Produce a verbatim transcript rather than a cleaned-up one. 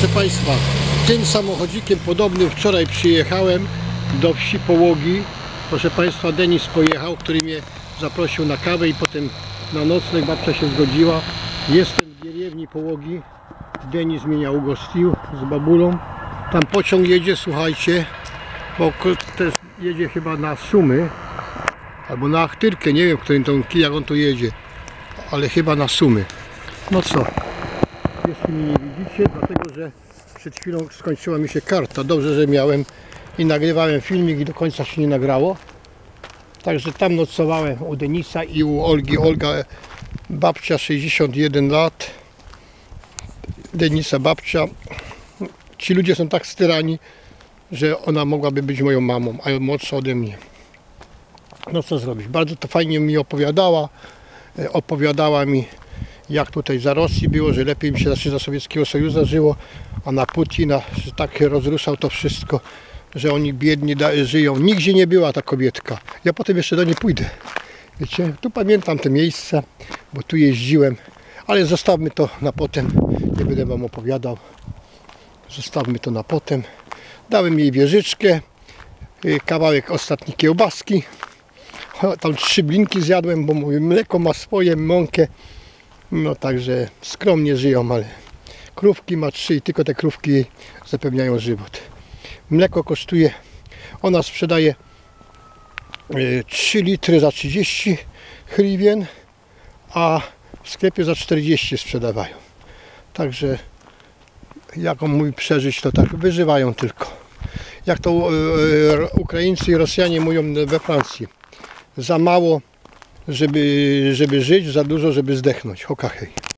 Proszę Państwa, tym samochodzikiem podobnym wczoraj przyjechałem do wsi Połogi. Proszę Państwa, Denis pojechał, który mnie zaprosił na kawę i potem na nocleg. Babcia się zgodziła. Jestem w Gierewni Połogi. Denis mnie ugościł z babulą. Tam pociąg jedzie, słuchajcie, bo też jedzie chyba na Sumy albo na Achtyrkę, nie wiem, którym tą, jak on tu jedzie, ale chyba na Sumy. No co, jeszcze mnie nie widzicie, dlatego że przed chwilą skończyła mi się karta. Dobrze, że miałem i nagrywałem filmik i do końca się nie nagrało. Także tam nocowałem u Denisa i u Olgi. Olga, babcia, sześćdziesiąt jeden lat. Denisa babcia. Ci ludzie są tak styrani, że ona mogłaby być moją mamą, a młodsza ode mnie. No co zrobić? Bardzo to fajnie mi opowiadała. Opowiadała mi, jak tutaj za Rosji było, że lepiej mi się znaczy za Sowieckiego Sojuszu żyło, a na Putina, że tak rozruszał to wszystko, że oni biedni żyją. Nigdzie nie była ta kobietka. Ja potem jeszcze do niej pójdę. Wiecie, tu pamiętam te miejsca, bo tu jeździłem, ale zostawmy to na potem. Nie będę wam opowiadał. Zostawmy to na potem. Dałem jej wieżyczkę, kawałek ostatniej kiełbaski. Tam trzy blinki zjadłem, bo mówię, mleko ma swoje, mąkę. No także skromnie żyją, ale krówki ma trzy i tylko te krówki jej zapewniają żywot. Mleko kosztuje, ona sprzedaje trzy litry za trzydzieści hrywien, a w sklepie za czterdzieści sprzedawają. Także jak on mówi przeżyć, to tak wyżywają tylko. Jak to Ukraińcy i Rosjanie mówią we Francji. Za mało, żeby, żeby żyć, za dużo, żeby zdechnąć. Hoka hej.